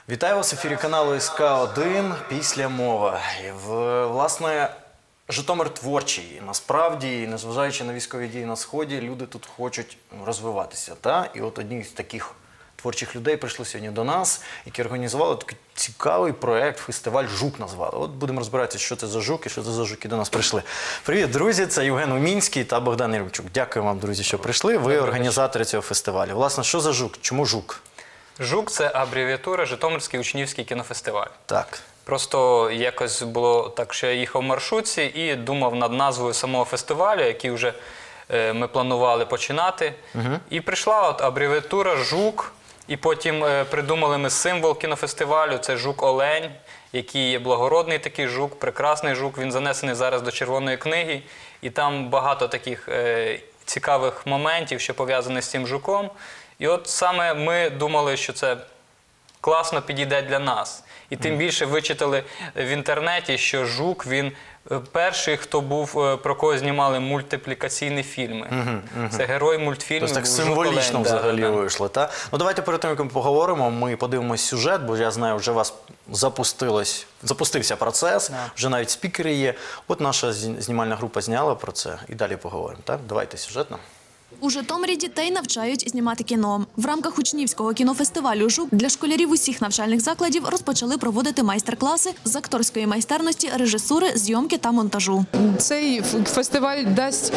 Вітаю вас в ефірі каналу СК1 «Після мова». Власне, Житомир творчий. Насправді, незважаючи на військові дії на Сході, люди тут хочуть розвиватися. І от одні з таких творчих людей прийшли сьогодні до нас, які організували такий цікавий проєкт, фестиваль «Жук» назвали. От будемо розбиратися, що це за жук і що це за жуки до нас прийшли. Привіт, друзі, це Євген Умінський та Богдан Єремчук. Дякую вам, друзі, що прийшли. Ви організатори цього фестивалю. Власне, що за жук? Чому жук? «Жук» – це абревіатура «Житомирський учнівський кінофестиваль». Так. Просто якось було так, що я їхав в маршрутці і думав над назвою самого фестивалю, який вже ми планували починати. І прийшла от абревіатура «Жук», і потім придумали ми символ кінофестивалю – це жук-олень, який є благородний такий жук, прекрасний жук. Він занесений зараз до Червоної книги, і там багато таких цікавих моментів, що пов'язані з цим жуком. І от саме ми думали, що це класно підійде для нас. І тим більше вичитали в інтернеті, що жук, він перший, хто був, про кого знімали мультиплікаційні фільми. Це герой мультфільмів. Тобто так символічно взагалі вийшло, так? Ну давайте перед тим, як ми поговоримо, ми подивимось сюжет, бо я знаю, вже у вас запустився процес, вже навіть спікери є. От наша знімальна група зняла про це і далі поговоримо, так? Давайте сюжетно. У Житомирі дітей навчають знімати кіно. В рамках учнівського кінофестивалю «Жук» для школярів усіх навчальних закладів розпочали проводити майстер-класи з акторської майстерності, режисури, зйомки та монтажу. Цей фестиваль дасть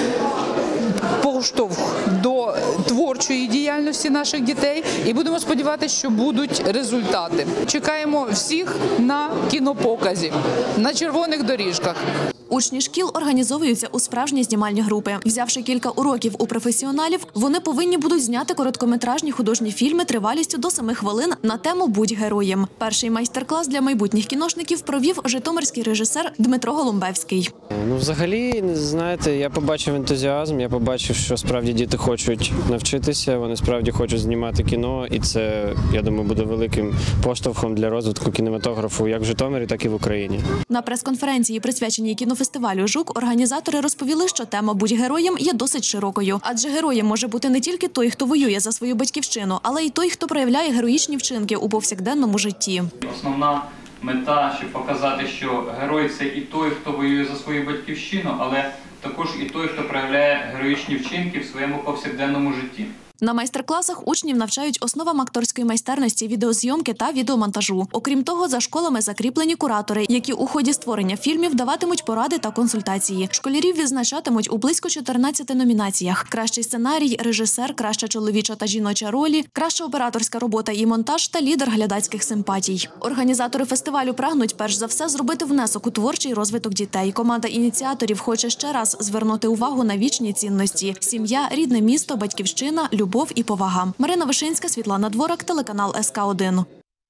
поштовх до творчої діяльності наших дітей і будемо сподіватися, що будуть результати. Чекаємо всіх на кінопоказі, на червоних доріжках. Учні шкіл організовуються у справжні знімальні групи. Взявши кілька уроків у професіоналів, вони повинні будуть зняти короткометражні художні фільми тривалістю до 7 хвилин на тему «Будь героєм». Перший майстер-клас для майбутніх кіношників провів житомирський режисер Дмитро Голумбевський. Ну, взагалі, знаєте, я побачив ентузіазм, я побачив, що справді діти хочуть навчитися, вони справді хочуть знімати кіно, і це, я думаю, буде великим поштовхом для розвитку кінематографу як в Житомирі, так і в Україні. На прес-конференції, присвяченій кінофестивалю «Жук», організатори розповіли, що тема «Будь героєм» є досить широкою. Адже героєм може бути не тільки той, хто воює за свою батьківщину, але й той, хто проявляє героїчні вчинки у повсякденному житті. Основна мета, щоб показати, що герой – це і той, хто воює за свою батьківщину, але також і той, хто проявляє героїчні вчинки в своєму повсякденному житті. На майстер-класах учнів навчають основам акторської майстерності, відеозйомки та відеомонтажу. Окрім того, за школами закріплені куратори, які у ході створення фільмів даватимуть поради та консультації. Школярів відзначатимуть у близько 14 номінаціях: кращий сценарій, режисер, краща чоловіча та жіноча ролі, краща операторська робота і монтаж та лідер глядацьких симпатій. Організатори фестивалю прагнуть перш за все зробити внесок у творчий розвиток дітей. Команда ініціаторів хоче ще раз звернути увагу на вічні цінності: сім'я, рідне місто, батьківщина, любов і повага. Марина Вишинська, Світлана Дворак, телеканал СК1.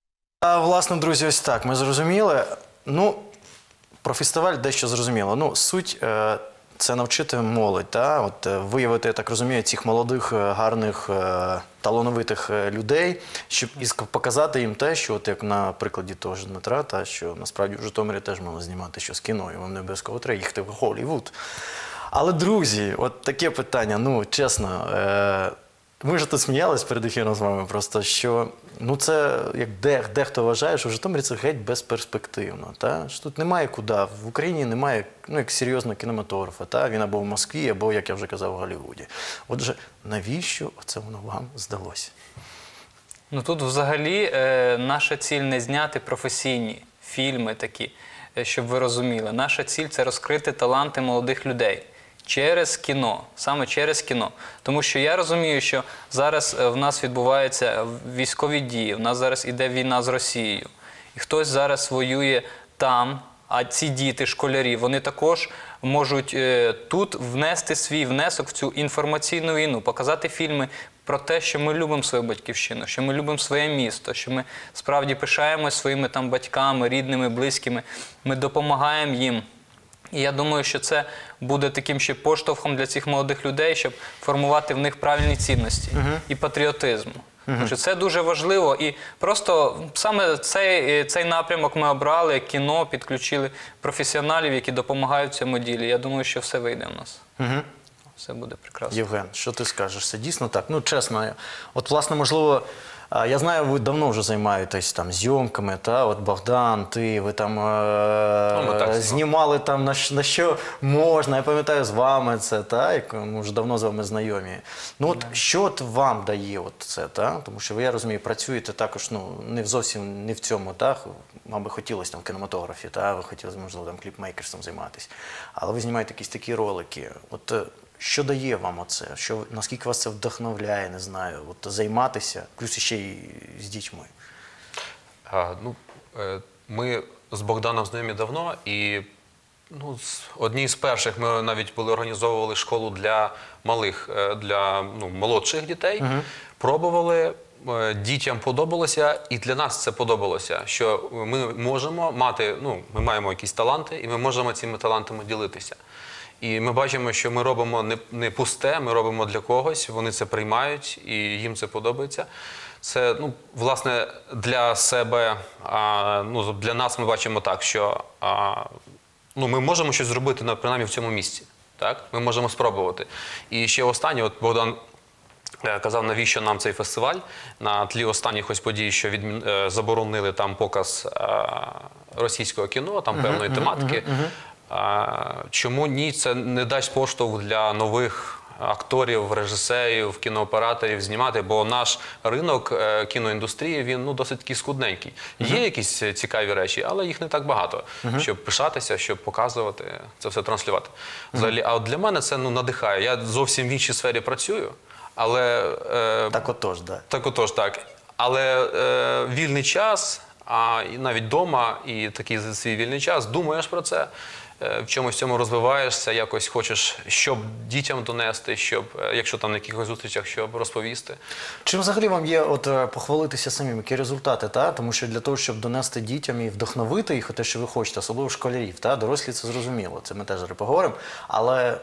Власне, друзі, ось так, ми зрозуміли. Ну, про фестиваль дещо зрозуміло. Суть – це навчити молодь, виявити, я так розумію, цих молодих, гарних, талановитих людей, щоб показати їм те, що, от як на прикладі того ж Дмитра, що насправді в Житомирі теж можна знімати щось кіно, і вам не обов'язково треба їхати в Голлівуд. Але, друзі, от таке питання, чесно, ми ж тут сміялись перед ефіром з вами просто, що це, як дехто вважає, що в Житомирі це геть безперспективно. Що тут немає куди, в Україні немає як серйозного кінематографа. Він або в Москві, або, як я вже казав, в Голлівуді. Отже, навіщо це воно вам здалося? Тут взагалі наша ціль не зняти професійні фільми такі, щоб ви розуміли. Наша ціль – це розкрити таланти молодих людей. Через кіно, саме через кіно. Тому що я розумію, що зараз в нас відбуваються військові дії, в нас зараз іде війна з Росією. І хтось зараз воює там, а ці діти, школярі, вони також можуть тут внести свій внесок в цю інформаційну війну, показати фільми про те, що ми любимо свою батьківщину, що ми любимо своє місто, що ми справді пишаємось своїми батьками, рідними, близькими, ми допомагаємо їм. І я думаю, що це буде таким ще поштовхом для цих молодих людей, щоб формувати в них правильні цінності і патріотизм. Тому що це дуже важливо. І просто саме цей напрямок ми обрали, кіно, підключили професіоналів, які допомагають в цьому ділі. Я думаю, що все вийде в нас. Все буде прекрасно. Євген, що ти скажеш? Це дійсно так? Чесно, от, власне, можливо, Я знаю, ви давно вже займаєтесь там зйомками, та? От Богдан, ви там знімали там на що можна. Я пам'ятаю, з вами це, та? Ми вже давно з вами знайомі. Ну от що от вам дає от це, та? Тому що ви, я розумію, працюєте також, ну, не зовсім не в цьому, та? Вам би хотілося там в кінематографі, та? Ви хотіли, можливо, там кліпмейкерством займатися. Але ви знімаєте якісь такі ролики. От що дає вам оце? Наскільки вас це вдохновляє, не знаю, от займатися, плюс ще й з дітьми? Ми з Богданом знайомі давно, і одні з перших ми навіть організовували школу для малих, для молодших дітей. Пробували, дітям подобалося, і для нас це подобалося, що ми можемо мати, ми маємо якісь таланти, і ми можемо цими талантами ділитися. І ми бачимо, що ми робимо не пусте, ми робимо для когось, вони це приймають і їм це подобається. Це, власне, для себе, для нас ми бачимо так, що ми можемо щось зробити, принаймні, в цьому місці. Так? Ми можемо спробувати. І ще останнє, от Богдан казав, навіщо нам цей фестиваль. На тлі останніх ось подій, що заборонили там показ російського кіно, там певної тематики. Чому ні? Це не дасть поштовх для нових акторів, режисерів, кінооператорів знімати, бо наш ринок кіноіндустрії, він досить такий скудненький. Є якісь цікаві речі, але їх не так багато, щоб пишатися, щоб показувати, це все транслювати. Взагалі, а от для мене це надихає. Я зовсім в іншій сфері працюю, але... Так отож, да. Так отож, так. Але вільний час, і навіть вдома, і такий свій вільний час, думаєш про це, в чомусь цьому розвиваєшся, якось хочеш, щоб дітям донести, щоб, якщо там на якихось зустрічах, щоб розповісти. Чим взагалі вам є похвалитися самим, які результати, та? Тому що для того, щоб донести дітям і вдохновити їх, те, що ви хочете, особливо школярів, та? Дорослі це зрозуміло, це ми теж поговоримо, але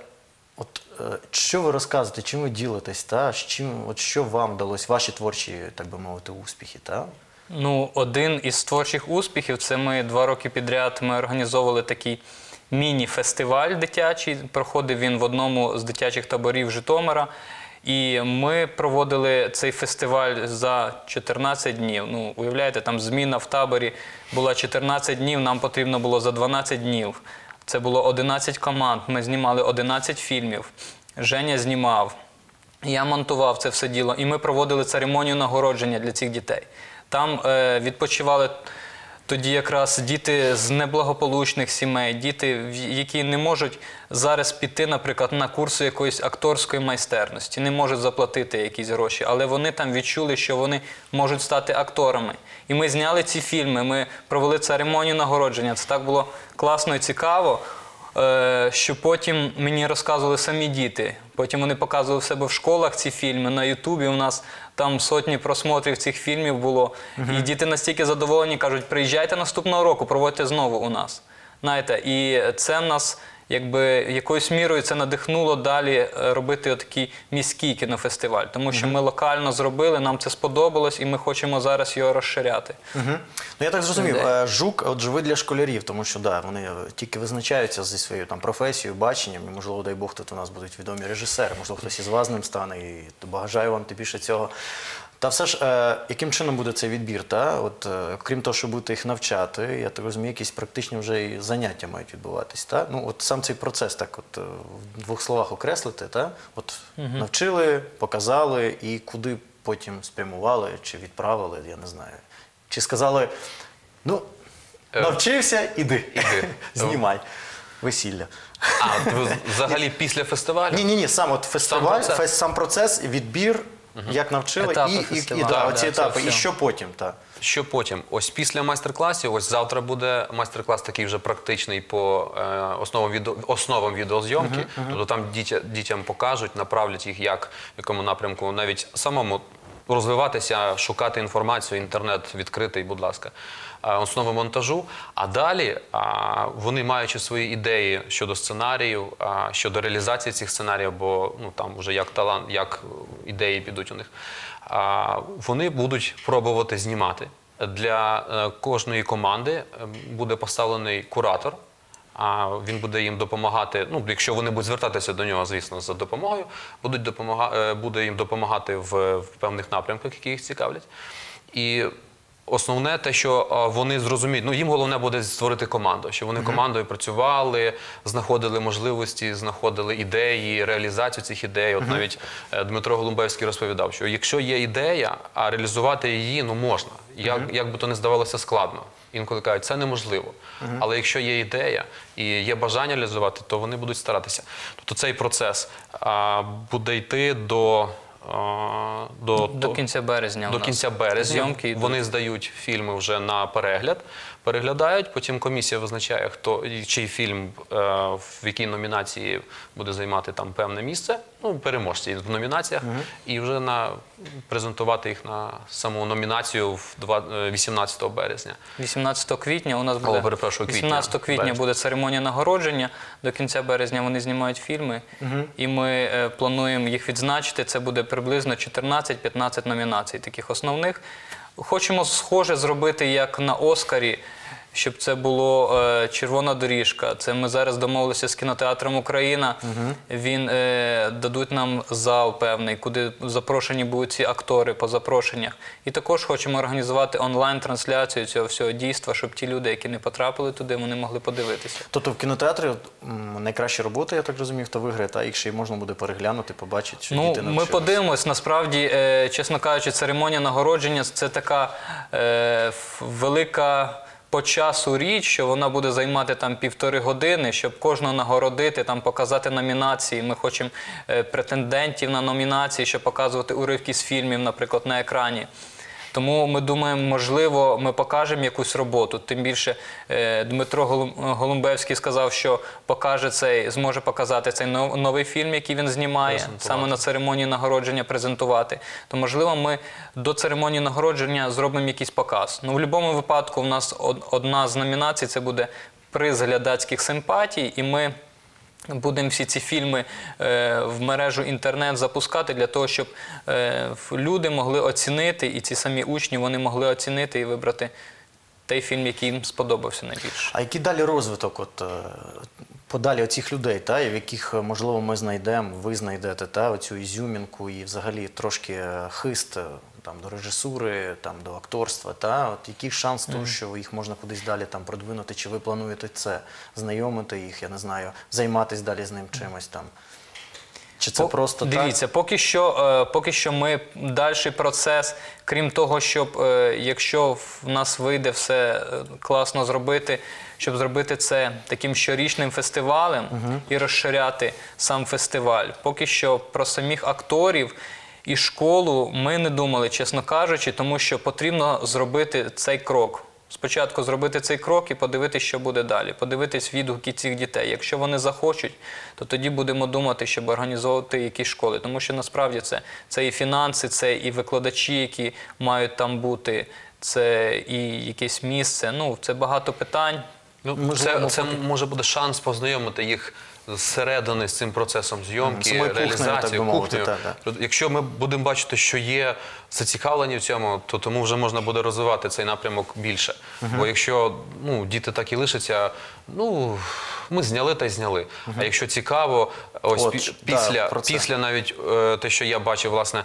що ви розказуєте, чим ви ділитесь, та? Що вам вдалося, ваші творчі, так би мовити, успіхи, та? Один із творчих успіхів, це ми 2 роки підряд організовували такий міні-фестиваль дитячий. Проходив він в одному з дитячих таборів Житомира. І ми проводили цей фестиваль за 14 днів. Уявляєте, там зміна в таборі була 14 днів, нам потрібно було за 12 днів. Це було 11 команд, ми знімали 11 фільмів. Женя знімав, я монтував це все діло. І ми проводили церемонію нагородження для цих дітей. Там відпочивали тоді якраз діти з неблагополучних сімей, діти, які не можуть зараз піти, наприклад, на курси якоїсь акторської майстерності, не можуть заплатити якісь гроші, але вони там відчули, що вони можуть стати акторами. І ми зняли ці фільми, ми провели церемонію нагородження. Це так було класно і цікаво, що потім мені розказували самі діти. Потім вони показували в себе в школах ці фільми, на Ютубі у нас там сотні просмотрів цих фільмів було. І діти настільки задоволені, кажуть, приїжджайте наступного року, проводьте знову у нас. Знаєте, і це нас, якоюсь мірою це надихнуло далі робити такий міський кінофестиваль. Тому що ми локально зробили, нам це сподобалось, і ми хочемо зараз його розширяти. Я так зрозумів, «Жук», отже, ви для школярів, тому що, вони тільки визначаються зі своєю професією, баченням, і, можливо, дай Бог, тут у нас будуть відомі режисери, можливо, хтось із вас ним стане, і бажаю вам тим більше цього. Та все ж, яким чином буде цей відбір? Крім того, що будете їх навчати, я так розумію, якісь практичні вже і заняття мають відбуватись. Сам цей процес, в 2 словах окреслити, навчили, показали і куди потім спрямували чи відправили, я не знаю. Чи сказали, навчився, іди, знімай весілля. Взагалі після фестивалю? Ні, сам фестиваль, сам процес, відбір, як навчили, ці етапи, і що потім? Що потім? Ось після майстер-класів, ось завтра буде майстер-клас такий вже практичний по основам відеозйомки. Тобто там дітям покажуть, направлять їх, в якому напрямку, навіть самому розвиватися, шукати інформацію, інтернет відкритий, будь ласка, основи монтажу. А далі вони, маючи свої ідеї щодо сценаріїв, щодо реалізації цих сценаріїв, бо там вже як талант, як ідеї підуть у них, вони будуть пробувати знімати. Для кожної команди буде поставлений куратор, він буде їм допомагати, ну, якщо вони будуть звертатися до нього, звісно, за допомогою, буде їм допомагати в певних напрямках, які їх цікавлять. І основне те, що вони зрозуміють, ну їм головне буде створити команду, щоб вони командою працювали, знаходили можливості, знаходили ідеї, реалізацію цих ідей. От навіть Дмитро Голумбевський розповідав, що якщо є ідея, а реалізувати її, ну можна. Як би то не здавалося складно. Інколи кажуть, це неможливо. Але якщо є ідея і є бажання реалізувати, то вони будуть старатися. Тобто цей процес буде йти до кінця березня. До кінця березня. Зйомки йдуть. Вони здають фільми вже на перегляд, переглядають, потім комісія визначає, чий фільм в якій номінації буде займати там певне місце, ну, переможці в номінаціях, і вже презентувати їх на саму номінацію 18 березня. 18 квітня у нас буде, 18 квітня буде церемонія нагородження, до кінця березня вони знімають фільми, і ми плануємо їх відзначити, це буде приблизно 14-15 номінацій таких основних. Хочемо схоже зробити, як на «Оскарі», щоб це було червона доріжка. Це ми зараз домовилися з кінотеатром «Україна». Він дадуть нам зал певний, куди запрошені будуть ці актори по запрошеннях. І також хочемо організувати онлайн-трансляцію цього всього дійства, щоб ті люди, які не потрапили туди, вони могли подивитися. Тобто в кінотеатрі найкраща робота, я так розумію, хто виграє, та їх ще й можна буде переглянути, побачити, що діти навчилися. Ми подивимось. Насправді, чесно кажучи, церемонія нагородження – це така велика по часу річ, що вона буде займати там 1,5 години, щоб кожного нагородити, там показати номінації. Ми хочемо претендентів на номінації, щоб показувати уривки з фільмів, наприклад, на екрані. Тому ми думаємо, можливо, ми покажемо якусь роботу. Тим більше Дмитро Голумбевський сказав, що зможе показати цей новий фільм, який він знімає, саме на церемонії нагородження презентувати. То, можливо, ми до церемонії нагородження зробимо якийсь показ. Ну, в будь-якому випадку у нас одна з номінацій – це буде приз глядацьких симпатій, і ми будемо всі ці фільми в мережу інтернет запускати для того, щоб люди могли оцінити, і ці самі учні, вони могли оцінити і вибрати той фільм, який їм сподобався найбільше. А який далі розвиток подалі оцих людей, та, в яких, можливо, ми знайдемо, ви знайдете, та, оцю ізюмінку і взагалі трошки хист там, до режисури, там, до акторства, та, от який шанс того, що їх можна кудись далі там продвинути, чи ви плануєте це, знайомити їх, я не знаю, займатися далі з ним чимось там? Чи це просто так? Дивіться, поки що ми дальший процес, крім того, щоб, якщо в нас вийде все класно зробити, щоб зробити це таким щорічним фестивалем і розширяти сам фестиваль. Поки що про самих акторів і школу ми не думали, чесно кажучи, тому що потрібно зробити цей крок. Спочатку зробити цей крок і подивитися, що буде далі. Подивитись відгуки цих дітей. Якщо вони захочуть, то тоді будемо думати, щоб організовувати якісь школи. Тому що насправді це і фінанси, це і викладачі, які мають там бути, це і якесь місце. Ну, це багато питань. Ну, це може буде шанс познайомити їх зсередини з цим процесом зйомки, реалізації, кухнею. Якщо ми будемо бачити, що є зацікавлені в цьому, то тому вже можна буде розвивати цей напрямок більше. Бо якщо діти так і лишаться, ми зняли та й зняли. А якщо цікаво, ось після навіть те, що я бачив, власне,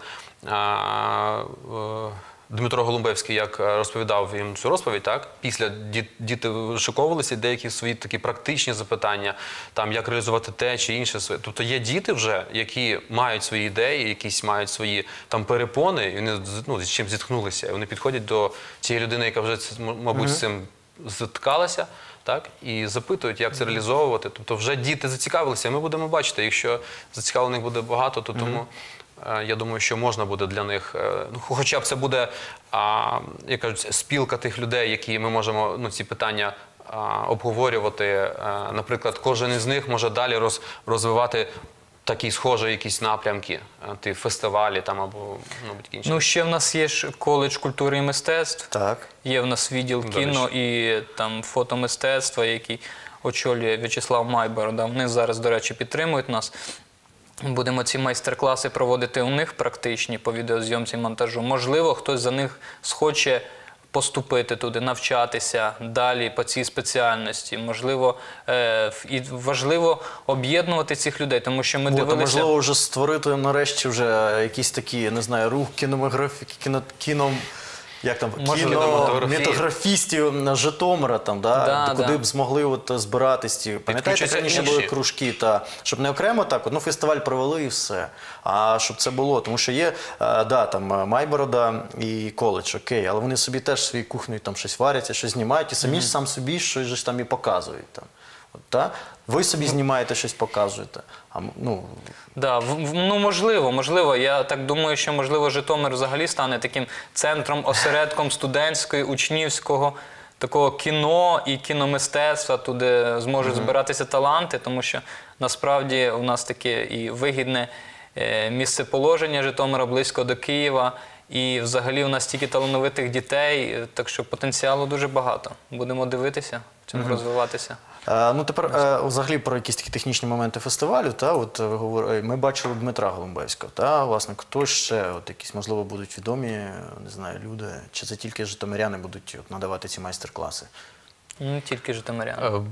Дмитро Голумбевський, як розповідав їм цю розповідь, так? Після діти вишиковувалися, деякі свої такі практичні запитання, там, як реалізувати те чи інше. Тобто є діти вже, які мають свої ідеї, якісь мають свої там перепони, і вони з чим зіткнулися. І вони підходять до цієї людини, яка вже, мабуть, з цим зіткалася, так? І запитують, як це реалізовувати. Тобто вже діти зацікавилися, і ми будемо бачити, якщо зацікавлених буде багато, то тому... Я думаю, що можна буде для них, хоча б це буде, як кажуть, спілка тих людей, які ми можемо ці питання обговорювати. Наприклад, кожен із них може далі розвивати такі схожі якісь напрямки, фестивалі там або інші. Ну, ще в нас є ж коледж культури і мистецтв, Так. Є в нас відділ кіно і там фотомистецтва, який очолює В'ячеслав Майбор. Вони зараз, до речі, підтримують нас. Будемо ці майстер-класи проводити у них практичні по відеозйомці і монтажу. Можливо, хтось за них схоче поступити туди, навчатися далі по цій спеціальності. Можливо, і важливо об'єднувати цих людей, тому що ми дивилися... Можливо, вже створити нарешті вже якісь такі, не знаю, рух кінематографістів Житомира, там, куди б змогли збиратись ті. Пам'ятаєте, раніше були кружки, щоб не окремо так, фестиваль провели і все, а щоб це було. Тому що є, там Майборода і коледж, окей, але вони собі теж свої кухні там щось варять, щось знімають і самі ж сам собі щось ж там і показують. Ви собі знімаєте, щось показуєте. Можливо. Я так думаю, що, можливо, Житомир взагалі стане таким центром, осередком студентської, учнівського такого кіно і кіномистецтва, туди зможуть збиратися таланти, тому що, насправді, у нас таке і вигідне місцеположення Житомира близько до Києва, і взагалі у нас стільки талановитих дітей, так що потенціалу дуже багато. Будемо дивитися, в цьому розвиватися. Тепер взагалі про якісь такі технічні моменти фестивалю. Ми бачили Дмитра Голумбевського. Власне, хто ще, якісь, можливо, будуть відомі, не знаю, люди, чи це тільки житомиряни будуть надавати ці майстер-класи? Не тільки житомиряни.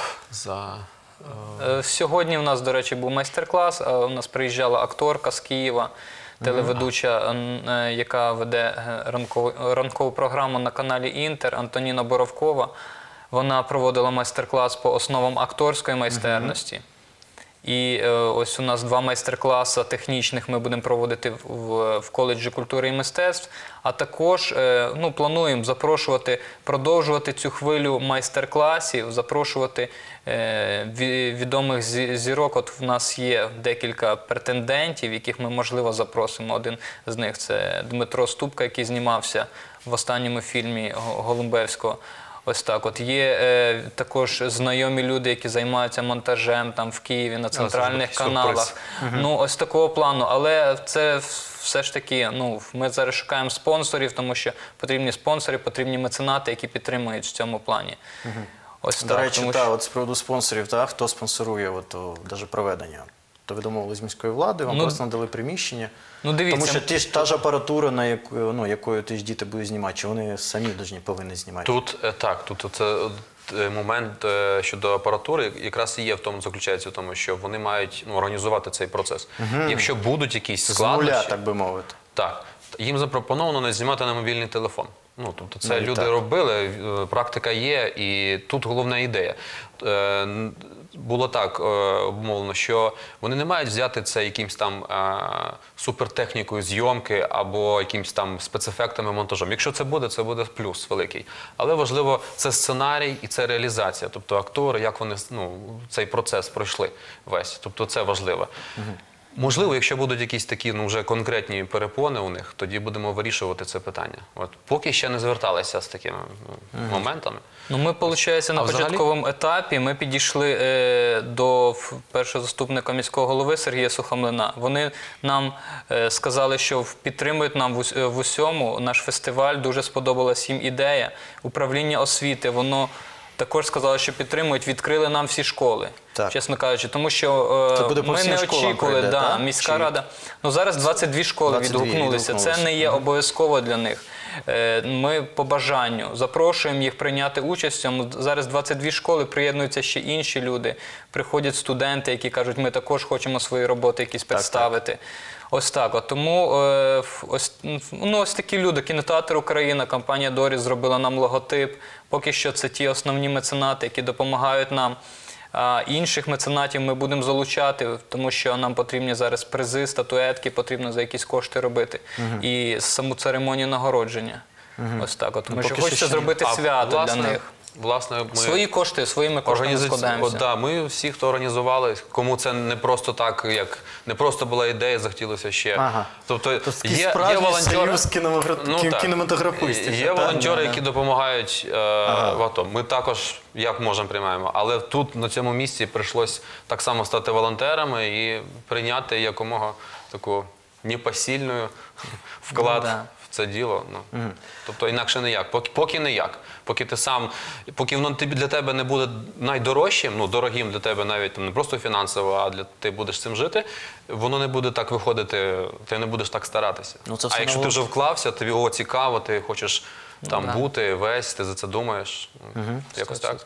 Сьогодні у нас, до речі, був майстер-клас. У нас приїжджала акторка з Києва, телеведуча, яка веде ранкову програму на каналі «Інтер», Антоніна Боровкова. Вона проводила майстер-клас по основам акторської майстерності. І ось у нас 2 майстер-класи технічних ми будемо проводити в коледжі культури і мистецтв. А також плануємо продовжувати цю хвилю майстер-класів, запрошувати відомих зірок. От в нас є декілька претендентів, яких ми, можливо, запросимо. Один з них – це Дмитро Ступка, який знімався в останньому фільмі Голумбевського. Ось так от. Є також знайомі люди, які займаються монтажем там в Києві на центральних каналах. Ось такого плану. Але це все ж таки, ми зараз шукаємо спонсорів, тому що потрібні спонсори, потрібні меценати, які підтримують в цьому плані. Ось так. До речі, з приводу спонсорів, хто спонсорує навіть проведення? То ви домовились з міською владою, вам просто надали приміщення. Тому що та ж апаратура, якою ті ж діти будуть знімати, чи вони самі повинні знімати? Тут це момент щодо апаратури якраз і є в тому, заключається в тому, що вони мають організувати цей процес. Якщо будуть якісь складнощі... З нуля, так би мовити. Так. Їм запропоновано не знімати на мобільний телефон. Тобто це люди робили, практика є, і тут головна ідея. Було так обмовлено, що вони не мають взяти це якимсь там супертехнікою зйомки або якимсь там спецефектами монтажом. Якщо це буде плюс великий. Але важливо, це сценарій і це реалізація. Тобто актори, як вони цей процес пройшли весь. Тобто це важливо. Можливо, якщо будуть якісь такі вже конкретні перепони у них, тоді будемо вирішувати це питання. Поки ще не зверталися з такими моментами. Ми, виходить, на початковому етапі ми підійшли до першого заступника міського голови Сергія Сухомлина. Вони нам сказали, що підтримують нам в усьому наш фестиваль. Дуже сподобалась їм ідея. Управління освіти, воно також сказали, що підтримують, відкрили нам всі школи, чесно кажучи. Тому що ми не очікували, міська рада. Зараз 22 школи відгукнулися, це не є обов'язково для них. Ми по бажанню запрошуємо їх прийняти участь в цьому. Зараз 22 школи, приєднуються ще інші люди. Приходять студенти, які кажуть, ми також хочемо свої роботи якісь представити. Ось так. Тому ось такі люди. Кінотеатр «Україна», компанія «Доріс» зробила нам логотип. Поки що це ті основні меценати, які допомагають нам. Інших меценатів ми будемо залучати, тому що нам потрібні зараз призи, статуетки, потрібно за якісь кошти робити. І саму церемонію нагородження. Ось так. Тому що хочеться зробити свято для них. Свої кошти, своїми коштами складаємося. Ми всі, хто організували, кому це не просто так, як не просто була ідея, захотілося ще. Тобто є волонтери, кінематографистів. Є волонтери, які допомагають в АТО. Ми також, як можемо, приймаємо. Але тут, на цьому місці, прийшлось так само стати волонтерами і прийняти якомога таку непосильну вклад в це діло. Тобто інакше ніяк. Поки ніяк. Поки воно для тебе не буде найдорожчим, дорогим для тебе навіть не просто фінансово, а ти будеш цим жити, воно не буде так виходити, ти не будеш так старатися. А якщо ти вже вклався, тобі цікаво, ти хочеш там бути, весь, ти за це думаєш. Якось так.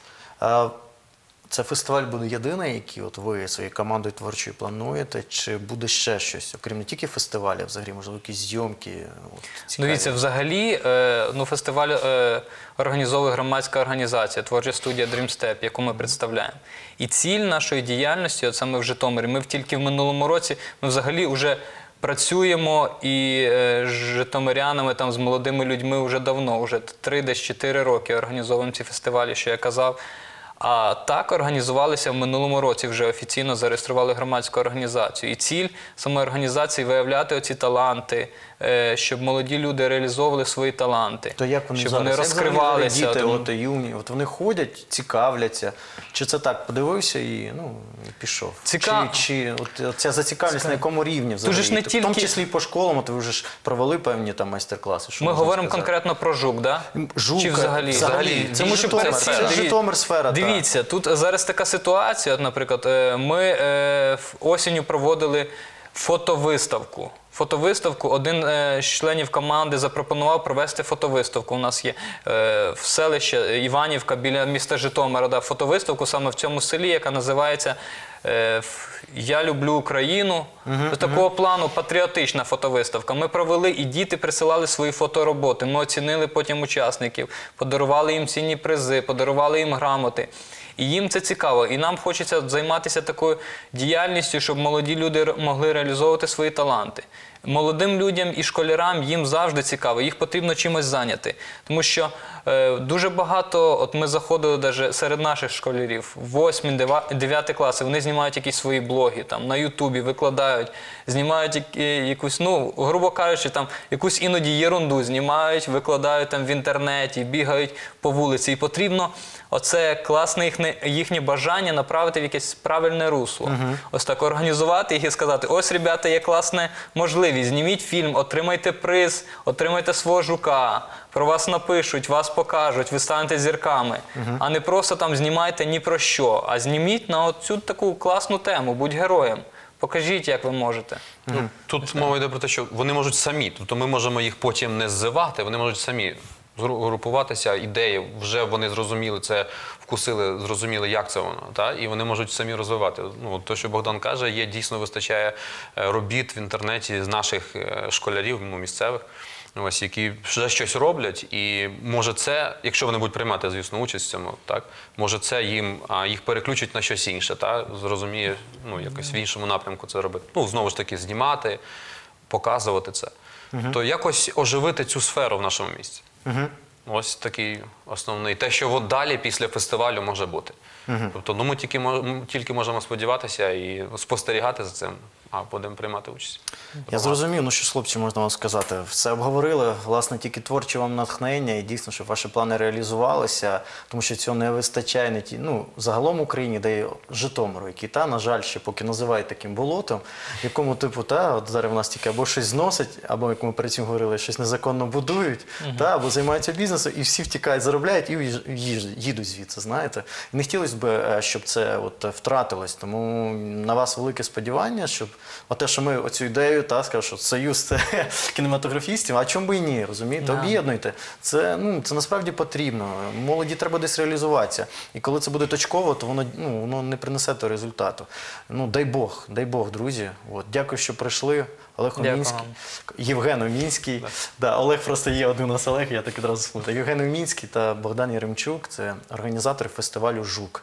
Це фестиваль буде єдиний, який от ви своєю командою творчою плануєте, чи буде ще щось, окрім не тільки фестивалю, а взагалі, можливо, якісь зйомки? Дивіться, взагалі, фестиваль організовує громадська організація, творча студія Dream Step, яку ми представляємо. І ціль нашої діяльності, от саме в Житомирі, ми тільки в минулому році, ми взагалі вже працюємо і з житомирянами, там, з молодими людьми вже давно, вже 3-4 роки організовуємо ці фестивалі, що я казав. А так організувалися в минулому році, вже офіційно зареєстрували громадську організацію. І ціль самої організації – виявляти оці таланти, щоб молоді люди реалізовували свої таланти, То як вони щоб зараз? вони Як розкривалися. діти, от, юні, от вони ходять, цікавляться, чи це так, подивився і пішов? Чи от ця зацікавленість на якому рівні взагалі? ж не В тому тільки- числі і по школам, от ви вже ж провели певні там майстер-класи. Що Ми можна говоримо сказати? конкретно про ЖУК, да? ЖУК, Чи взагалі? Це Тому що перед цим, Це Житомир-сфера. Дивіться, тут зараз така ситуація, от, наприклад, ми осінню проводили фотовиставку. Один з членів команди запропонував провести фотовиставку. У нас є в селищі Іванівка біля міста Житомира, фотовиставку саме в цьому селі, яка називається «Я люблю Україну». До такого плану патріотична фотовиставка. Ми провели, і діти присилали свої фотороботи. Ми оцінили потім учасників, подарували їм цінні призи, подарували їм грамоти. І їм це цікаво. І нам хочеться займатися такою діяльністю, щоб молоді люди могли реалізовувати свої таланти. Молодим людям і школярам їм завжди цікаво, їх потрібно чимось зайняти. Тому що дуже багато, от ми заходили навіть серед наших школярів, 8-9 класи, вони знімають якісь свої блоги, там, на Ютубі, викладають, знімають якусь, грубо кажучи, там, якусь іноді єрунду знімають, викладають там в інтернеті, бігають по вулиці. І потрібно оце класне їхнє бажання направити в якесь правильне русло. Ось так організувати їх і сказати: ось, ребята, є класна можливість, зніміть фільм, отримайте приз, отримайте свого жука, про вас напишуть, вас покажуть, ви станете зірками. А не просто там знімайте ні про що, а зніміть на цю таку класну тему, будь героєм. Покажіть, як ви можете. Тут мова йде про те, що вони можуть самі, тобто ми можемо їх потім не ззивати, вони можуть самі групуватися, ідеї, вже вони зрозуміли це, вкусили, зрозуміли, як це воно, і вони можуть самі розвивати. Те, що Богдан каже, дійсно вистачає робіт в інтернеті з наших школярів, місцевих, які вже щось роблять, і може це, якщо вони будуть приймати, звісно, участь в цьому, може це їх переключить на щось інше, зрозуміє, якось в іншому напрямку це робити. Знову ж таки, знімати, показувати це. То якось оживити цю сферу в нашому місті. Ось такий основний. Те, що далі після фестивалю може бути. Тобто, ми тільки можемо сподіватися і спостерігати за цим, а будемо приймати участь. Я зрозумів, що ж, хлопці, можна вам сказати. Все обговорили, власне, тільки творче вам натхнення і дійсно, щоб ваші плани реалізувалися, тому що цього не вистачає не загалом в Україні, де і Житомиру, який, на жаль, ще поки називають таким болотом, якому от зараз в нас тільки або щось зносить, або, як ми перед цим говорили, щось незаконно будують, або займаються бізнесом, і всі втікають, заробляють і їдуть звідси, знаєте. І не хотілося б, щоб це втратилось, тому на вас велике сподівання, щоб те, що ми оцю ідею, скажу, що союз це кінематографістів, а чому би і ні, розумієте? Об'єднуйте. Це насправді потрібно. Молоді треба десь реалізуватися. І коли це буде точково, то воно не принесе того результату. Дай Бог, друзі. Дякую, що прийшли. Олег Умінський, Євген Умінський. Олег просто є один у нас Олег, я так одразу сплутав. Євген Умінський та Богдан Яремчук – це організатори фестивалю «ЖУК».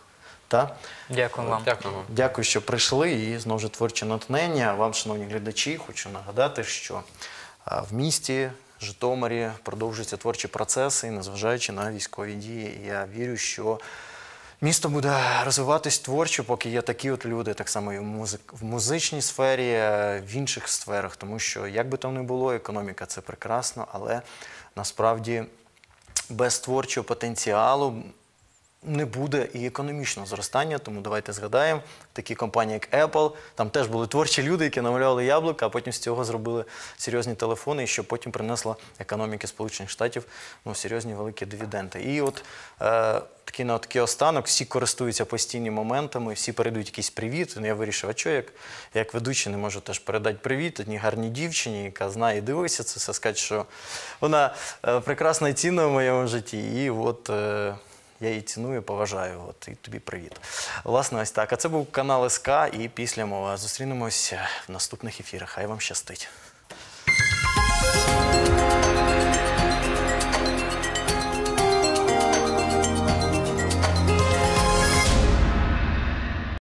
Дякую вам. Дякую, що прийшли, і знову ж творче натхнення. Вам, шановні глядачі, хочу нагадати, що в місті Житомирі продовжуються творчі процеси, незважаючи на військові дії. І я вірю, що місто буде розвиватись творчо, поки є такі люди, так само і в музичній сфері, в інших сферах, тому що, як би там не було, економіка – це прекрасно, але насправді без творчого потенціалу не буде і економічного зростання, тому давайте згадаємо, такі компанії, як Apple, там теж були творчі люди, які намалювали яблука, а потім з цього зробили серйозні телефони, і що потім принесло економіки Сполучених Штатів серйозні великі дивіденди. І от такий останок, всі користуються постійні моментами, всі передають якийсь привіт. Я вирішив, а що як ведучий не можу теж передати привіт одній гарній дівчині, яка знає і дивиться це все, сказати, що вона прекрасна і цінна в моєму житті. І от я її ціную, поважаю. От, і тобі привіт. Власне, ось так. А це був канал СК і після мова. Зустрінемось в наступних ефірах. Хай вам щастить.